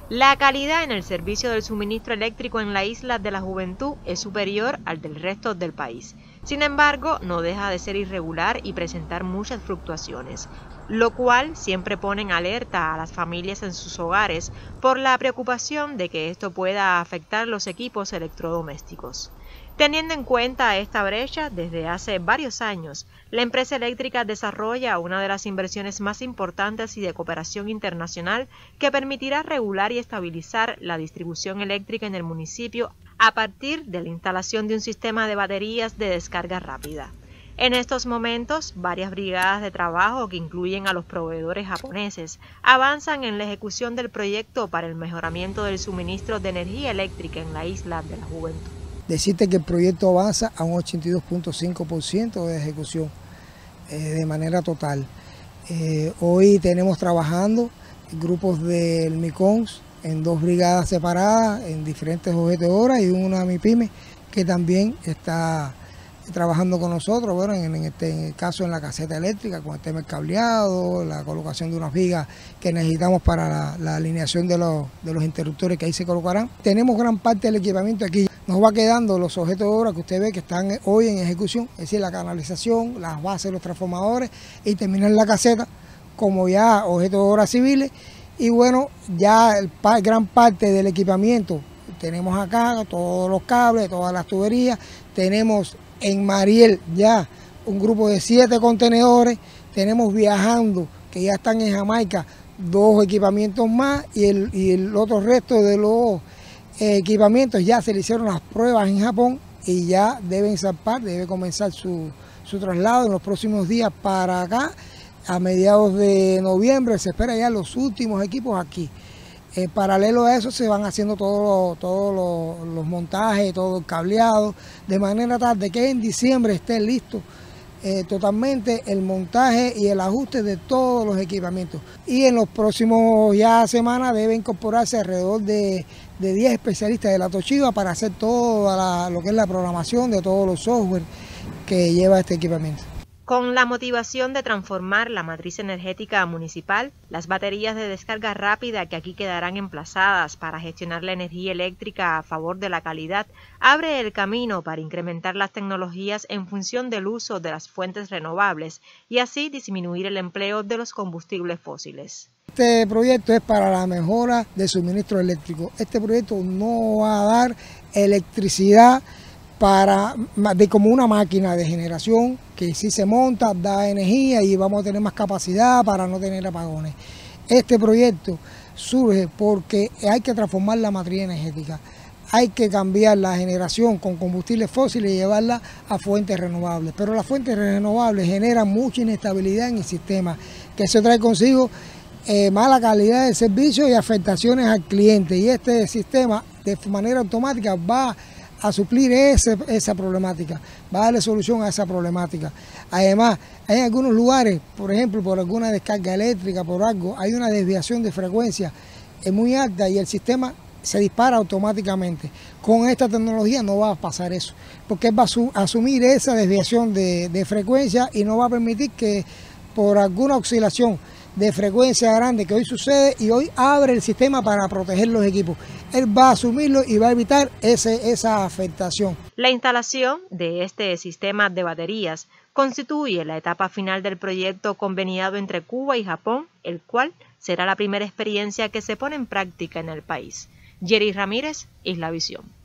La calidad en el servicio del suministro eléctrico en la Isla de la Juventud es superior al del resto del país. Sin embargo, no deja de ser irregular y presentar muchas fluctuaciones, lo cual siempre pone en alerta a las familias en sus hogares por la preocupación de que esto pueda afectar los equipos electrodomésticos. Teniendo en cuenta esta brecha, desde hace varios años, la empresa eléctrica desarrolla una de las inversiones más importantes y de cooperación internacional que permitirá regular y estabilizar la distribución eléctrica en el municipio a partir de la instalación de un sistema de baterías de descarga rápida. En estos momentos, varias brigadas de trabajo que incluyen a los proveedores japoneses avanzan en la ejecución del proyecto para el mejoramiento del suministro de energía eléctrica en la Isla de la Juventud. Decirte que el proyecto avanza a un 82.5% de ejecución de manera total. Hoy tenemos trabajando grupos del MICONS en 2 brigadas separadas, en diferentes objetos de obra, y una MIPYME que también está trabajando con nosotros, bueno, en el caso en la caseta eléctrica, con el tema del cableado, la colocación de unas vigas que necesitamos para la alineación de los interruptores que ahí se colocarán. Tenemos gran parte del equipamiento aquí. Nos va quedando los objetos de obra que usted ve que están hoy en ejecución, es decir, la canalización, las bases de los transformadores y terminar la caseta como ya objetos de obra civiles. Y bueno, ya gran parte del equipamiento tenemos acá, todos los cables, todas las tuberías, tenemos en Mariel ya un grupo de 7 contenedores, tenemos viajando, que ya están en Jamaica, 2 equipamientos más y el otro resto de los equipamientos ya se le hicieron las pruebas en Japón y ya deben zarpar, debe comenzar su traslado en los próximos días para acá. A mediados de noviembre se espera ya los últimos equipos aquí. Paralelo a eso se van haciendo todos los montajes, todo el cableado, de manera tal de que en diciembre esté listo totalmente el montaje y el ajuste de todos los equipamientos. Y en los próximos semanas debe incorporarse alrededor de 10 especialistas de la Toshiba para hacer toda lo que es la programación de todos los software que lleva este equipamiento. Con la motivación de transformar la matriz energética municipal, las baterías de descarga rápida que aquí quedarán emplazadas para gestionar la energía eléctrica a favor de la calidad, abre el camino para incrementar las tecnologías en función del uso de las fuentes renovables y así disminuir el empleo de los combustibles fósiles. Este proyecto es para la mejora del suministro eléctrico. Este proyecto no va a dar electricidad como una máquina de generación que si se monta da energía y vamos a tener más capacidad para no tener apagones. Este proyecto surge porque hay que transformar la matriz energética, hay que cambiar la generación con combustibles fósiles y llevarla a fuentes renovables, pero las fuentes renovables generan mucha inestabilidad en el sistema, que se trae consigo mala calidad de servicio y afectaciones al cliente, y este sistema de manera automática va a suplir esa problemática, va a darle solución a esa problemática. Además, hay algunos lugares, por ejemplo, por alguna descarga eléctrica, por algo, hay una desviación de frecuencia muy alta y el sistema se dispara automáticamente. Con esta tecnología no va a pasar eso, porque él va a asumir esa desviación de frecuencia y no va a permitir que por alguna oscilación de frecuencia grande que hoy sucede y hoy abre el sistema para proteger los equipos. Él va a asumirlo y va a evitar esa afectación. La instalación de este sistema de baterías constituye la etapa final del proyecto conveniado entre Cuba y Japón, el cual será la primera experiencia que se pone en práctica en el país. Jerry Ramírez, Islavisión.